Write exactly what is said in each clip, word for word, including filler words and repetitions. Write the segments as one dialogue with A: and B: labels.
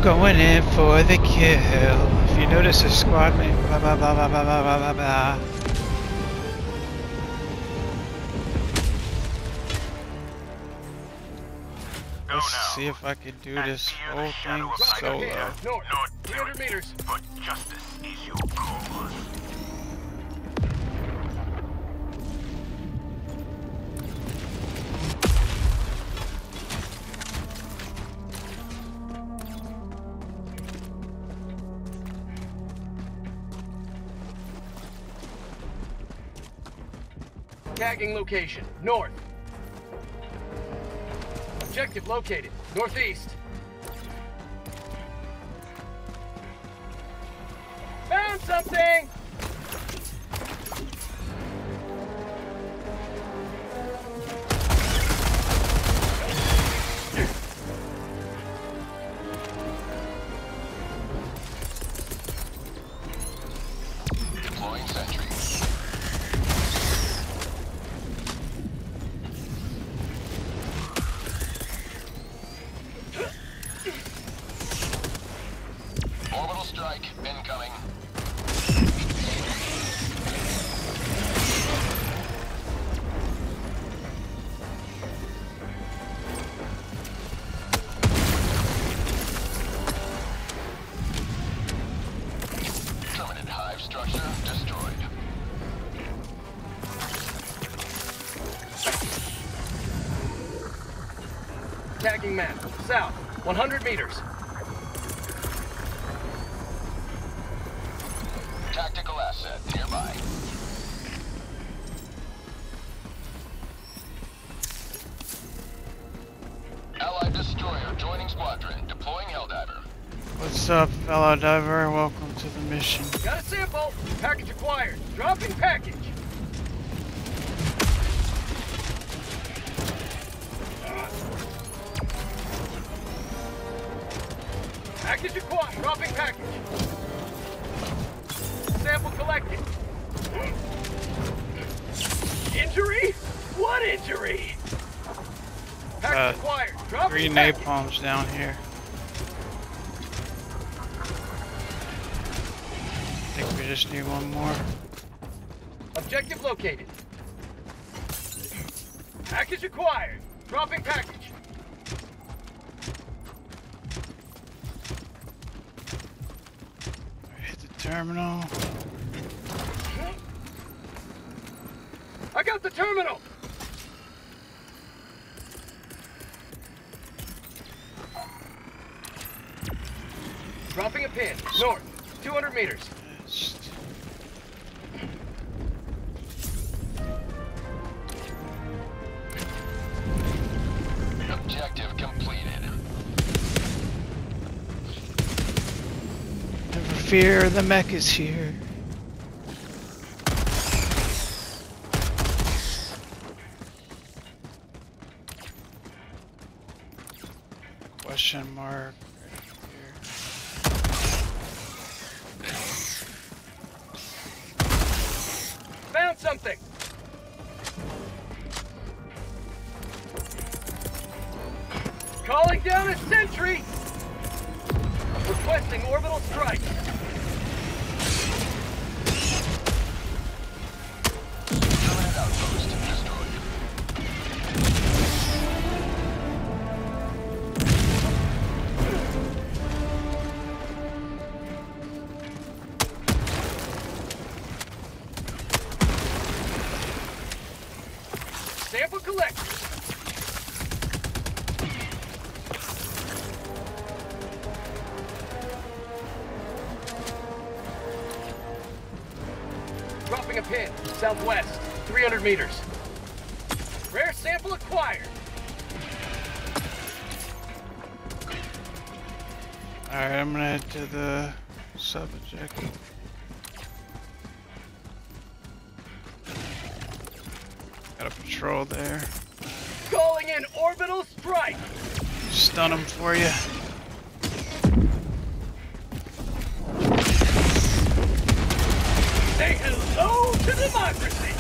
A: going in for the kill. If you notice a squad mate, blah blah blah blah blah blah blah blah. Let's see if I can do this whole thing solo.
B: North, three hundred meters. But justice is your cause. Tagging location, north. Objective located, northeast. Found something!
C: Deploying sentry. Orbital strike incoming. Permanent hive structure destroyed.
B: Tagging map, south, one hundred meters.
C: Tactical asset nearby. Allied destroyer joining squadron. Deploying Helldiver.
A: What's up, fellow diver? Welcome to the mission.
B: Got a sample. Package acquired. Dropping package. Package acquired. Dropping package. Sample collected. Injury? What injury? Package
A: Uh,
B: acquired. Dropping
A: Three
B: package.
A: napalms down here. I think we just need one more.
B: Objective located. Package acquired. Dropping package.
A: Hit the terminal.
B: I got the terminal. Dropping a pin. North. two hundred meters.
A: Just
C: Objective completed.
A: never fear, the mech is here. Question mark right here.
B: Found something. Calling down a sentry. Requesting orbital strike.
C: Permanent outpost destroyed.
B: Sample collected. Dropping a pin, southwest, three hundred meters. Rare sample acquired.
A: Alright, I'm gonna head to the sub-objective. Got a patrol there.
B: Calling in orbital strike.
A: Stun him for you.
B: Say hello to democracy.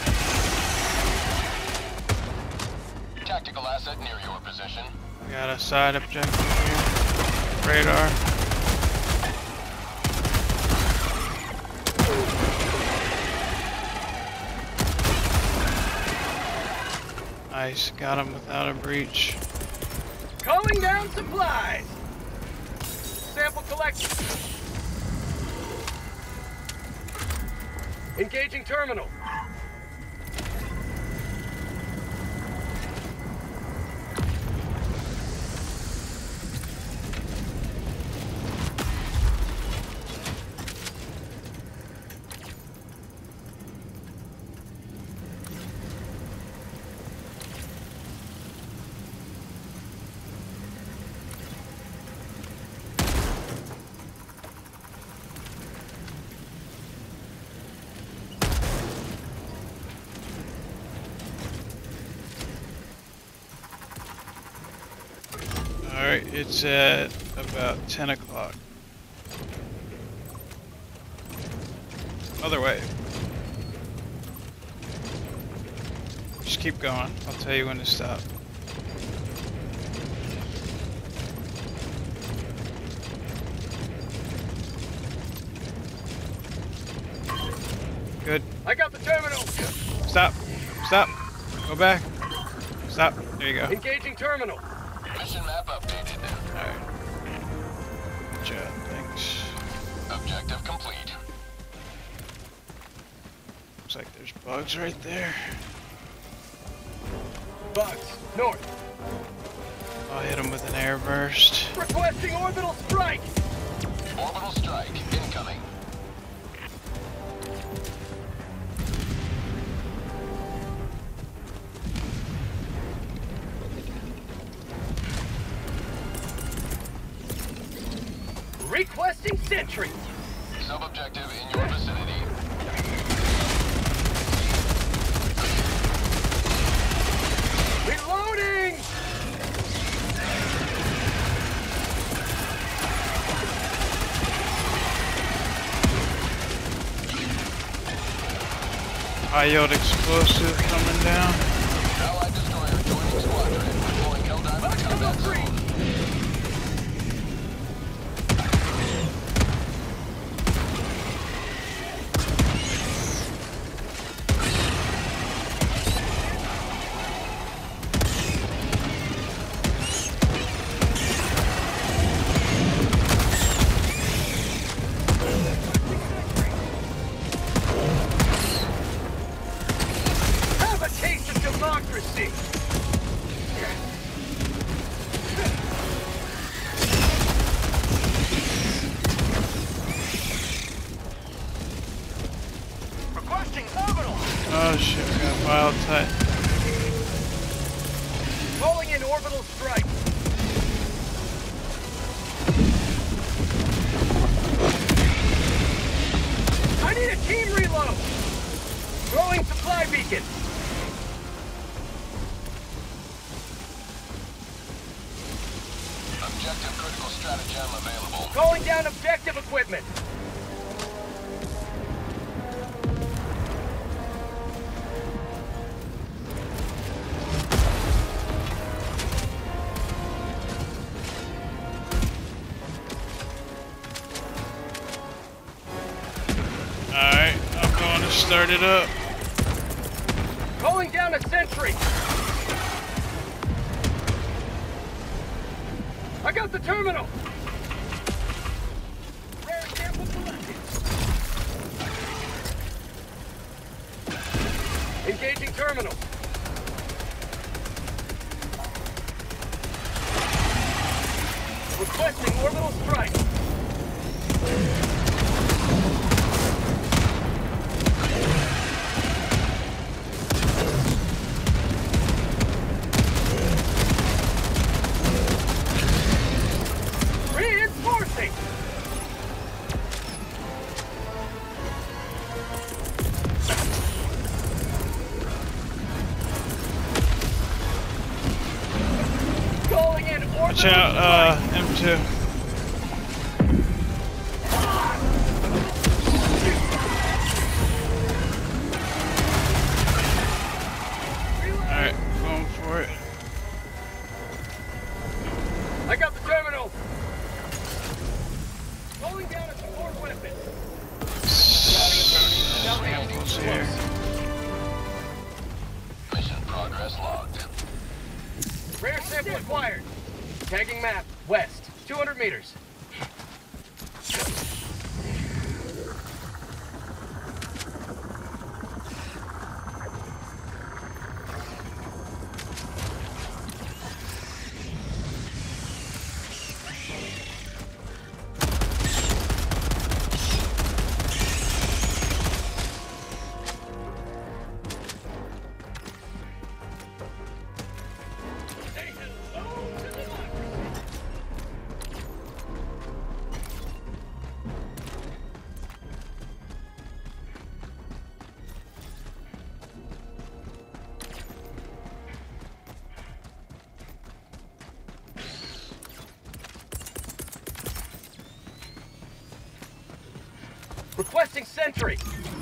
C: Tactical asset near your position.
A: We got a side objective here. Radar. Nice, got him without a breach.
B: Calling down supplies. Sample collection. Engaging terminal.
A: Alright, it's at about ten o'clock. Other way. Just keep going. I'll tell you when to stop. Good.
B: I got the terminal.
A: Stop. Stop. Go back. Stop. There you go.
B: Engaging terminal.
C: Mission map updated.
A: Alright. Good job. Thanks.
C: Objective complete.
A: Looks like there's bugs right there.
B: Bugs. North.
A: I'll hit him with an air burst.
B: Requesting orbital strike.
C: Orbital strike incoming.
B: Requesting sentry.
C: Sub-objective in your vicinity.
B: Reloading.
A: High yield explosive coming down.
C: Allied destroyer joining squadron. Deploying Helldive to combat zone.
B: Have a taste of democracy. Requesting orbital.
A: Oh shit, we got wild tight.
B: Calling in orbital strike. I need a team reload. Throwing supply beacon.
C: Objective critical stratagem available.
B: Calling down objective equipment.
A: Alright, I'm going to start it up.
B: Calling down a sentry. I got the terminal. Rare sample collected. Engaging terminal. Requesting orbital strike. Reinforcing. Calling in orbital
A: Watch out, uh, M two. Alright, going for it.
B: I got the terminal. Calling down a support weapon.
A: Samples here.
C: Mission progress Status logged.
B: Rare sample acquired. Tagging map, west, two hundred meters. Requesting sentry.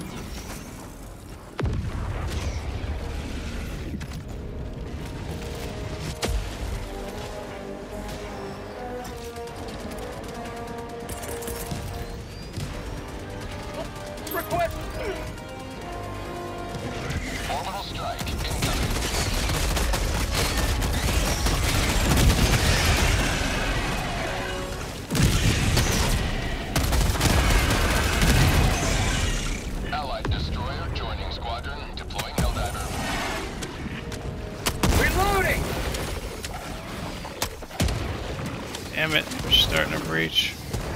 B: Request.
C: Orbital strike incoming. Allied destroyer joining squadron, deploying Helldiver.
B: Reloading.
A: Damn it, we're starting to breach.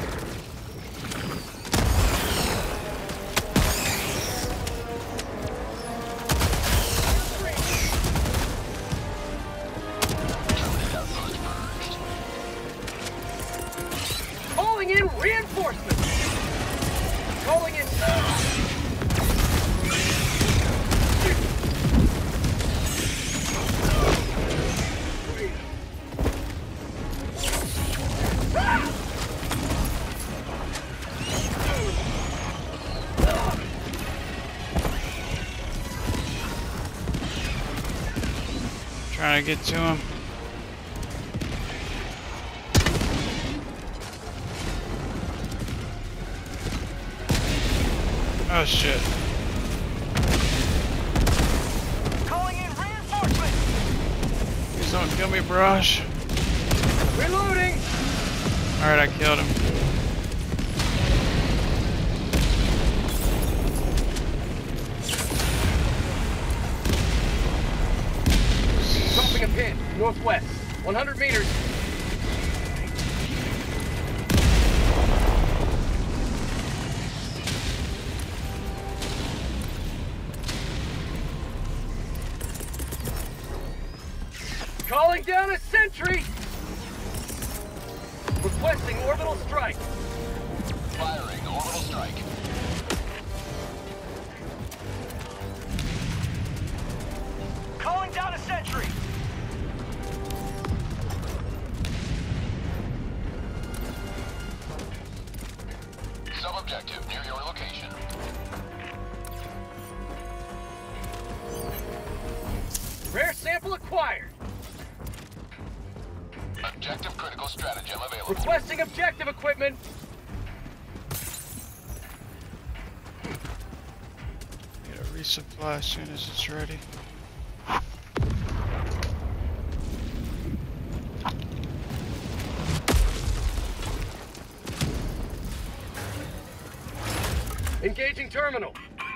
B: Calling in reinforcements. Calling in.
A: Trying to get to him. Oh shit.
B: Calling in reinforcements.
A: Please don't kill me, Barrage.
B: Reloading.
A: Alright, I killed him.
B: Dropping a pin, northwest, one hundred meters. Calling down a sentry. Requesting orbital strike.
C: Firing orbital strike.
B: Calling down a sentry.
C: Sub-objective near your location.
B: Rare sample acquired.
C: Objective critical stratagem available.
B: Requesting objective equipment.
A: Get a resupply as soon as it's ready.
B: Engaging terminal.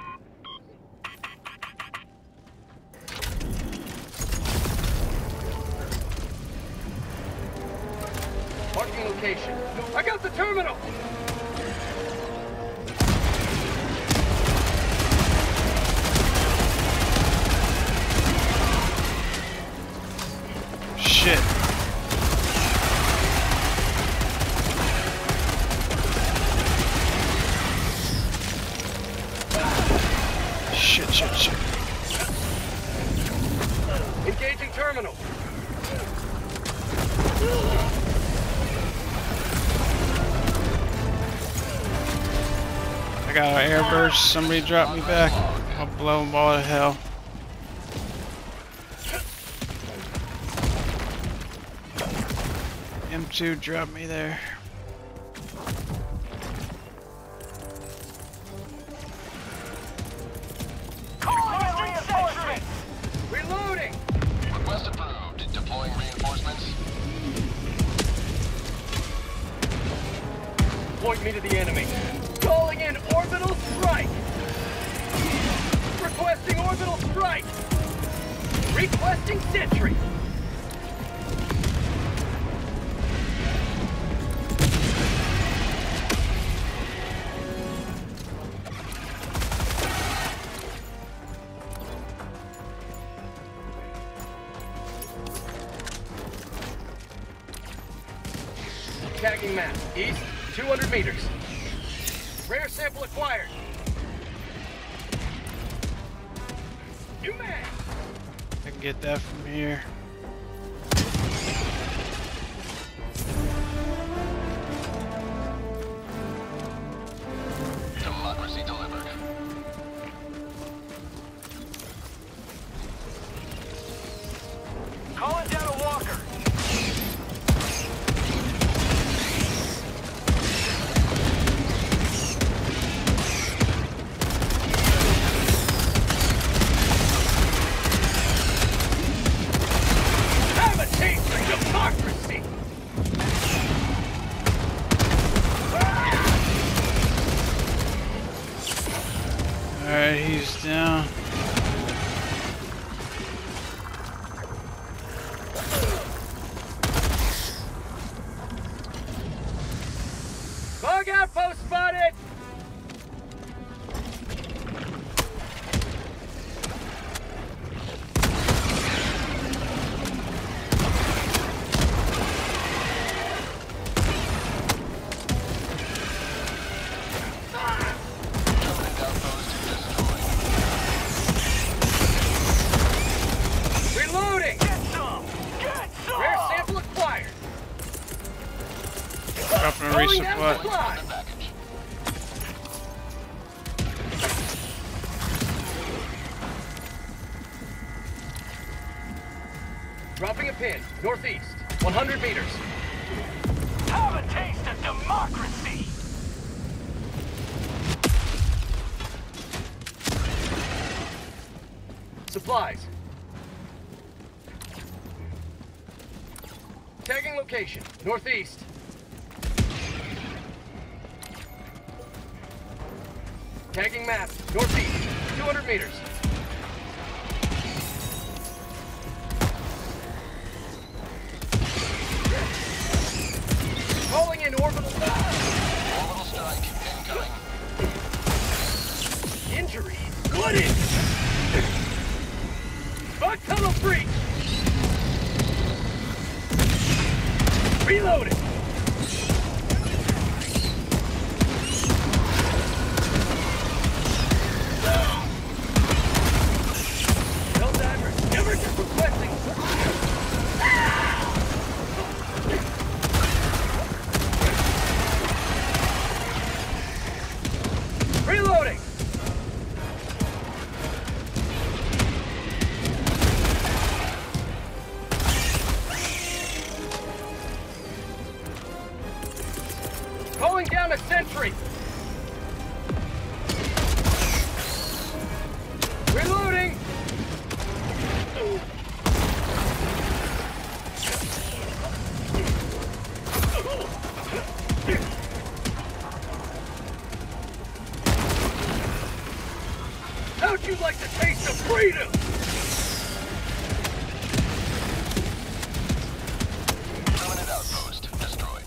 B: Marking location. I got the terminal.
A: Shit. Shit, shit, shit.
B: Engaging terminal.
A: I got an air burst. Somebody drop me back. I'll blow them all to hell. M two, drop me there.
B: Reloading. point me to the enemy. Calling in orbital strike. Requesting orbital strike. Requesting sentry. Tagging map. East, two hundred meters. Rare sample acquired. New mag.
A: I can get that from here.
C: Democracy delivered.
B: Calling down a walker. Have a taste of democracy.
A: Alright, he's down.
B: Bug outpost spotted.
C: Covenant outpost destroyed.
B: Reloading. Get some. Get some. Rare sample acquired.
A: Dropping a
B: Calling down
A: resupply.
B: supply.
C: The package.
B: Dropping a pin. Northeast. one hundred meters. Have a taste of democracy. Supplies. Tagging location. Northeast. Tagging map. Northeast. two hundred meters. Calling in orbital.
C: Orbital strike incoming.
B: Injury. What is? Bug tunnel breach. Reloading. Helldiver, never just requesting. Reloading. Calling down a sentry. Reloading. How'd you like the taste of freedom?
C: Covenant outpost destroyed.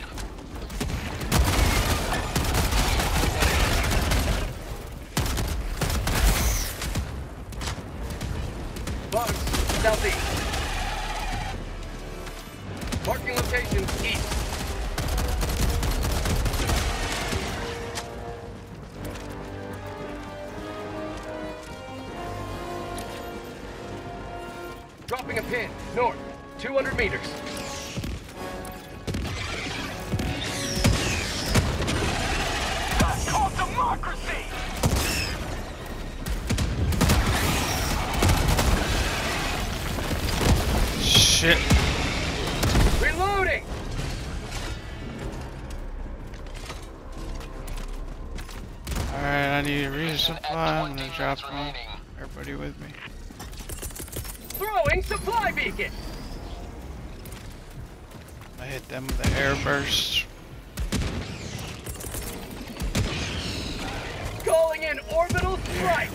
B: Bugs, southeast. Marking location, east. Dropping a pin, north, two hundred meters. That's called democracy!
A: Shit.
B: Reloading!
A: Alright, I need a resupply. I'm
C: twenty
A: gonna drop
C: minutes
A: one.
C: remaining.
A: Everybody with me.
B: Throwing supply beacon!
A: I hit them with the air burst.
B: strike!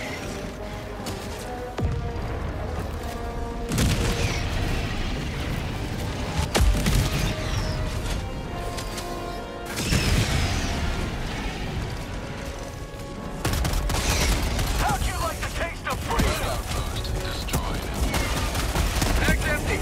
B: How'd you like the taste of freedom?
C: Outpost destroyed.
B: Bag's empty.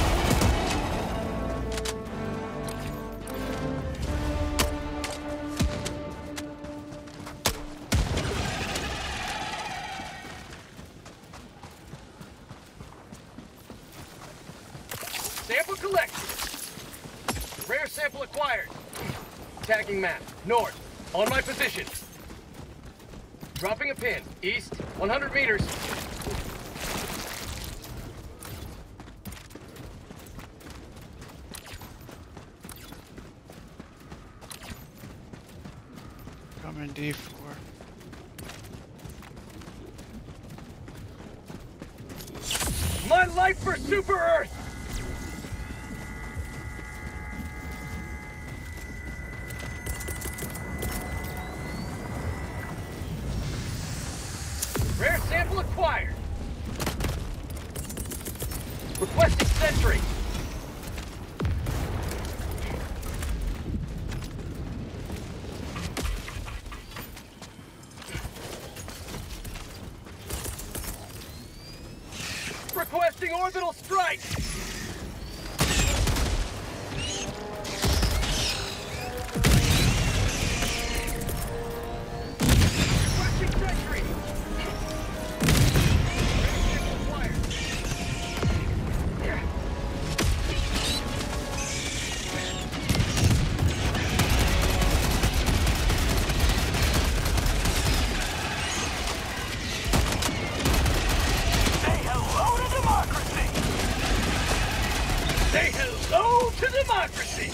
B: Sample collected. Rare sample acquired. Tagging map. North. On my position. Dropping a pin. East. one hundred meters.
A: Coming D four.
B: My life for Super Earth! Rare sample acquired. Requesting sentry. Requesting orbital strike. Requesting sentry. Say hello to democracy! Say hello to democracy!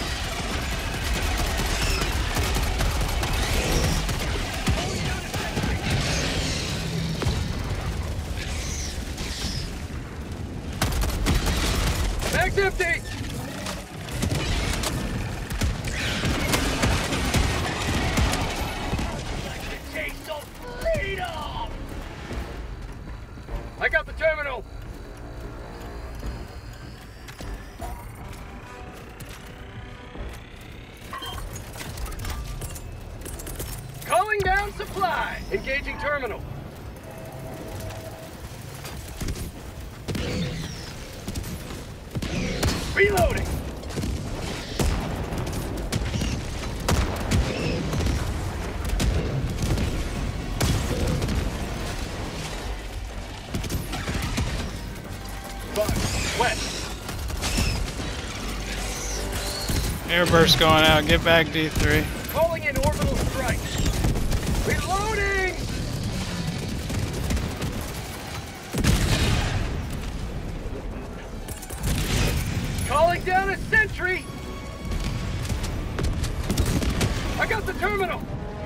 B: Bag's empty! The taste of freedom! I got the terminal! Calling down supply! Engaging terminal. Reloading! Bug, west.
A: Airburst going out. Get back D three.
B: Calling in orbital strike. Reloading! Calling down a sentry! I got the terminal!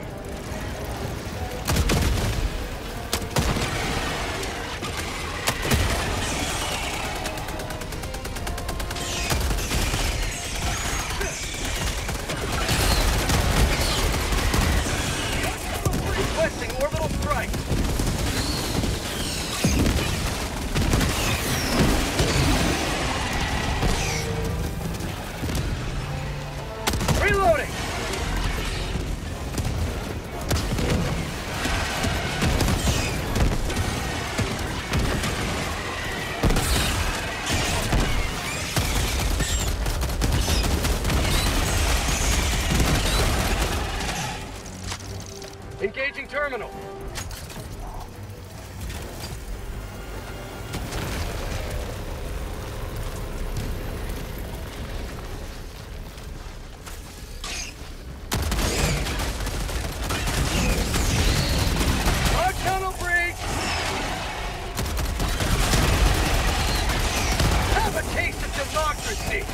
B: Requesting orbital strike. Reloading! Engaging terminal. Our tunnel breach. Have a taste of democracy.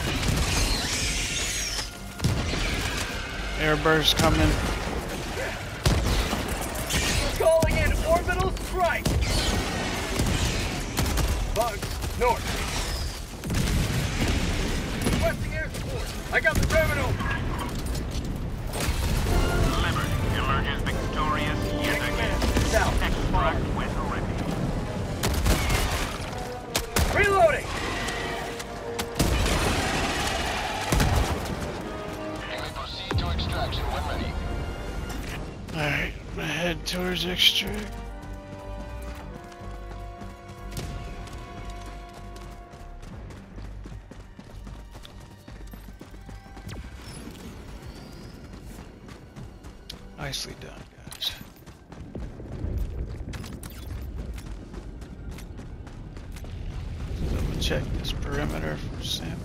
A: Airburst coming.
B: Calling in orbital strike. Bugs, north. Requesting air support. I got the terminal.
D: Liberty emerges victorious yet again.
B: south. Reloading!
C: You may proceed to extraction when ready.
A: Alright, I'm gonna head towards extract. Nicely done, guys. Double check this perimeter for sample.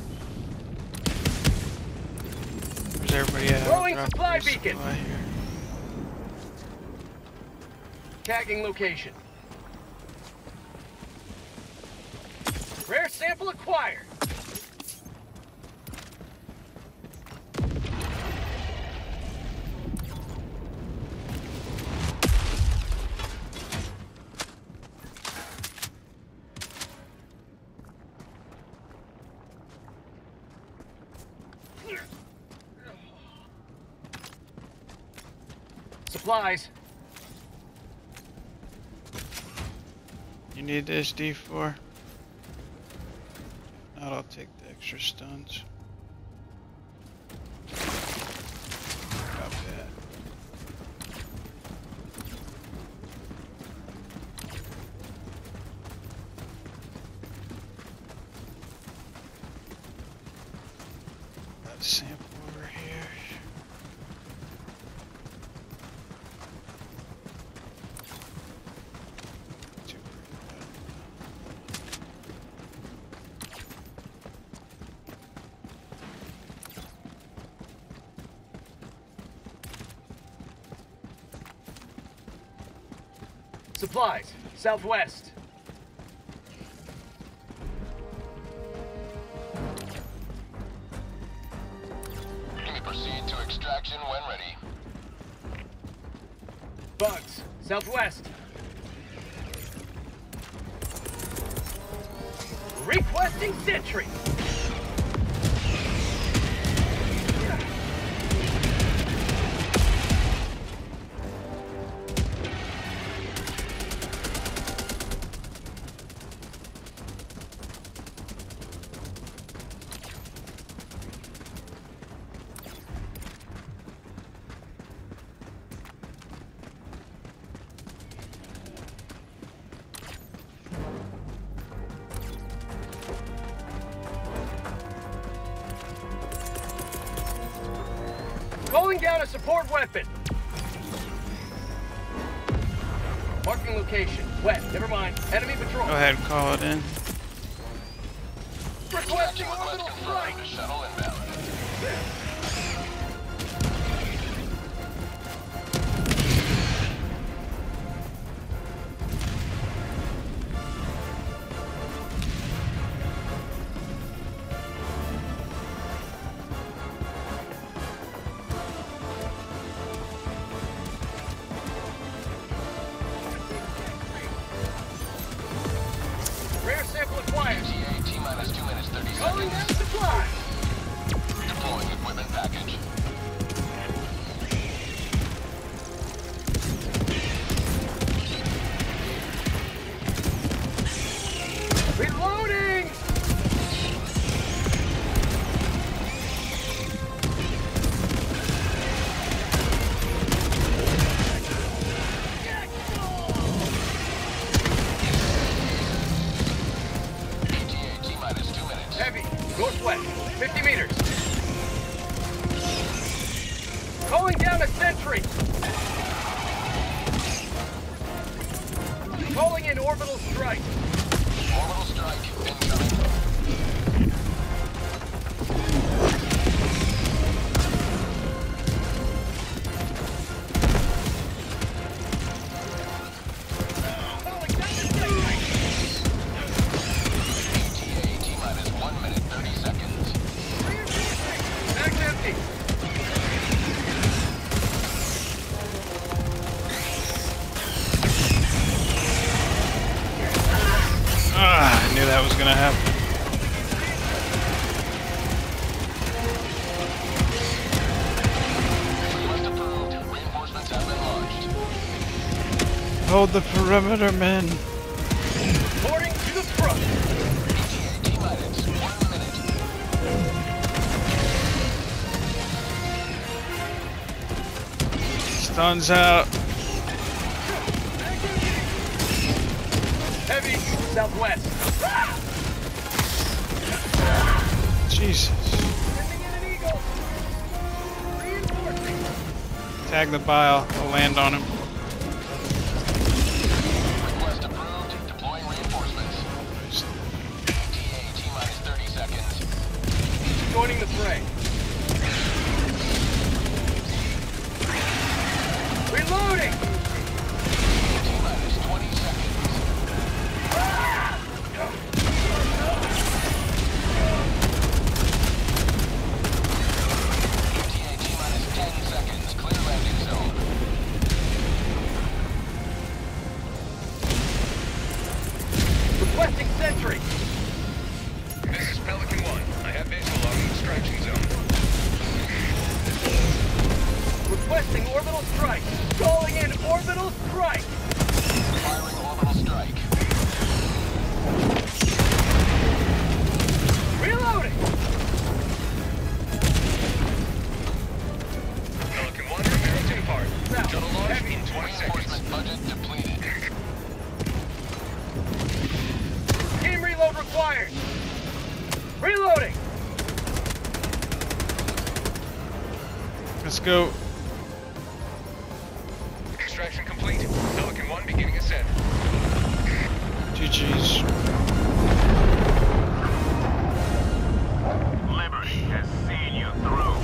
A: Where's everybody at?
B: Throwing
A: Drop
B: supply
A: this
B: beacon.
A: supply here.
B: Tagging location. Rare sample acquired. Supplies.
A: You need this D four? If not, I'll take the extra stuns. Copy that. Got a sample over here. Too pretty.
B: Supplies. Southwest.
C: You may proceed to extraction when ready.
B: Bugs. Southwest. Requesting sentry. Calling down a support weapon. Marking location. Wet. Never mind. Enemy patrol.
A: Go ahead and call it in.
B: Requesting
C: Extraction request
B: orbital strike.
C: confirmed. Shuttle inbound.
B: Rare sample acquired.
C: E T A T minus two minutes thirty
B: Calling down
C: seconds.
B: supply.
C: Deploying equipment package.
B: Reloading.
C: E T A T minus two minutes.
B: Heavy. Northwest. fifty meters. Calling down a sentry. Calling in orbital strike.
C: Orbital strike incoming.
B: Calling down a sentry.
C: E T A T minus one minute thirty seconds.
B: Mag's empty.
A: Ah, I knew that was gonna happen.
C: Request approved. Reinforcements have been launched.
A: Hold the perimeter, men.
B: Boarding to the front.
C: E T A T-minus one minute.
A: Stuns out.
B: Heavy, southwest.
A: Jesus.
B: Sending in an eagle. Reinforcing.
A: Tag the bile. I'll land on him.
C: Request approved. Deploying reinforcements. E T A T-minus thirty seconds.
B: Joining the fray. Reloading.
C: T-minus twenty seconds. E T A T-minus ten seconds. Clear landing zone.
B: Requesting sentry.
D: This is Pelican one. I have visual on the extraction zone.
B: Requesting orbital strike. Calling in orbital strike.
C: Firing orbital strike.
B: Reloading.
D: Pelican one, preparing to depart.
B: South.
D: Shuttle launch
B: Heavy.
D: in twenty seconds.
C: Reinforcement budget depleted.
B: Team reload required. Reloading.
A: Let's go.
D: Extraction complete. Pelican one beginning ascent.
A: G G's.
E: Liberty has seen you through.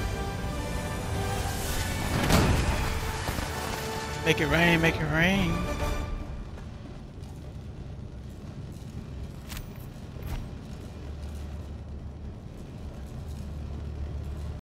A: Make it rain, make it rain.